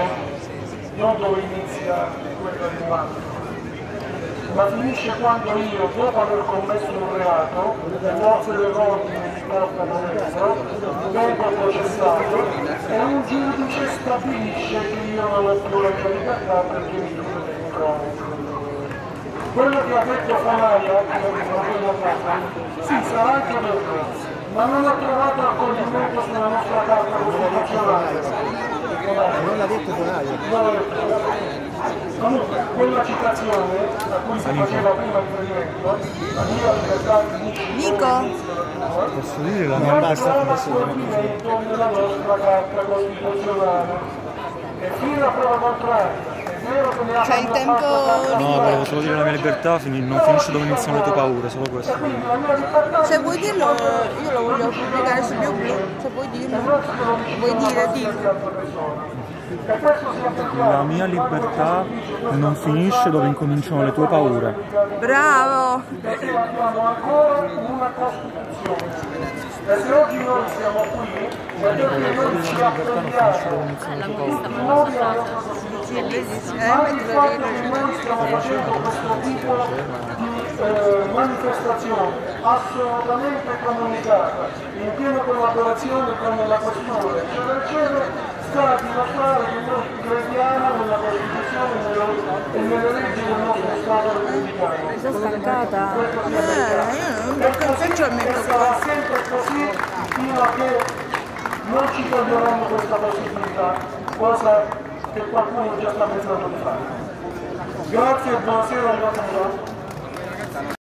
non dove inizia quella di un altro, ma finisce quando io, dopo aver commesso un reato, le forze dell'ordine mi portano dentro, vengo processato e un giudice stabilisce che io non ho più la mia libertà perché mi chiudo dentro. Quello che ha detto Fanaia, sì, sarà anche vero, ma non ha trovato accoglimento sulla nostra carta costituzionale. Non l'ha detto Fanaia. Comunque, quella citazione a cui si faceva prima riferimento, la mia libertà finisce Posso dire la non mia trova accoglimento nella nostra carta costituzionale. E fino a prova contraria. C'è il tempo. No, volevo solo dire la mia libertà non finisce dove iniziano le tue paure, solo questo. Se vuoi dirlo, io lo voglio pubblicare su BioBlu, se vuoi dirlo. Vuoi dire, dillo. La mia libertà non finisce dove incominciano le tue paure. Bravo! Abbiamo ancora una Costituzione. E se oggi noi siamo qui, è perché noi ci apprendiamo nuovi alla nostra Costituzione. Anche il fatto che noi stiamo facendo questo tipo di manifestazione assolutamente comunicata, in piena collaborazione con la Questura, eccetera, sta a dimostrare che noi crediamo nella Costituzione e nelle leggi del nostro Stato repubblicano. Sono stancata. Sarà sempre così fino a che non ci toglieranno questa possibilità, cosa che qualcuno già sta pensando di fare. Grazie e buonasera a tutti.